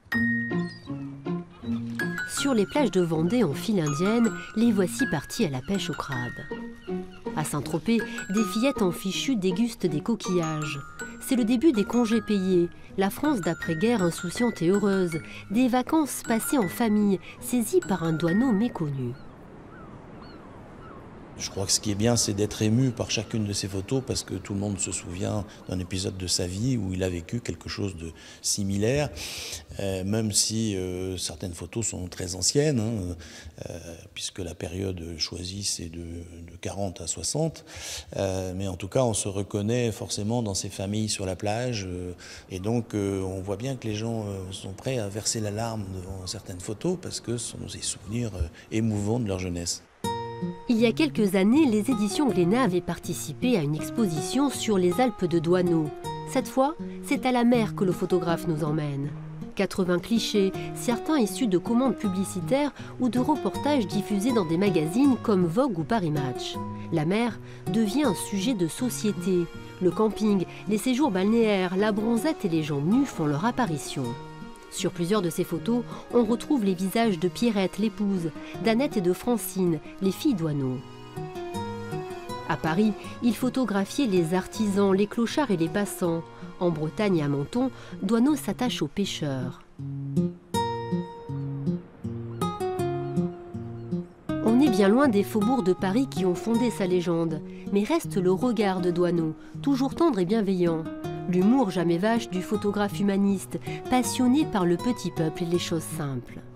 Sur les plages de Vendée en file indienne, les voici partis à la pêche au crabe. À Saint-Tropez, des fillettes en fichu dégustent des coquillages. C'est le début des congés payés, la France d'après-guerre insouciante et heureuse, des vacances passées en famille, saisies par un douaneau méconnu. Je crois que ce qui est bien, c'est d'être ému par chacune de ces photos parce que tout le monde se souvient d'un épisode de sa vie où il a vécu quelque chose de similaire, même si certaines photos sont très anciennes, puisque la période choisie, c'est de 40 à 60. Mais en tout cas, on se reconnaît forcément dans ces familles sur la plage. Et donc, on voit bien que les gens sont prêts à verser la larme devant certaines photos parce que ce sont des souvenirs émouvants de leur jeunesse. Il y a quelques années, les éditions Glénat avaient participé à une exposition sur les Alpes de Douaneau. Cette fois, c'est à la mer que le photographe nous emmène. 80 clichés, certains issus de commandes publicitaires ou de reportages diffusés dans des magazines comme Vogue ou Paris Match. La mer devient un sujet de société. Le camping, les séjours balnéaires, la bronzette et les jambes nues font leur apparition. Sur plusieurs de ces photos, on retrouve les visages de Pierrette, l'épouse, d'Annette et de Francine, les filles Douaneau. À Paris, il photographiait les artisans, les clochards et les passants. En Bretagne et à Menton, Douaneau s'attache aux pêcheurs. On est bien loin des faubourgs de Paris qui ont fondé sa légende, mais reste le regard de Douaneau, toujours tendre et bienveillant. L'humour jamais vache du photographe humaniste, passionné par le petit peuple et les choses simples.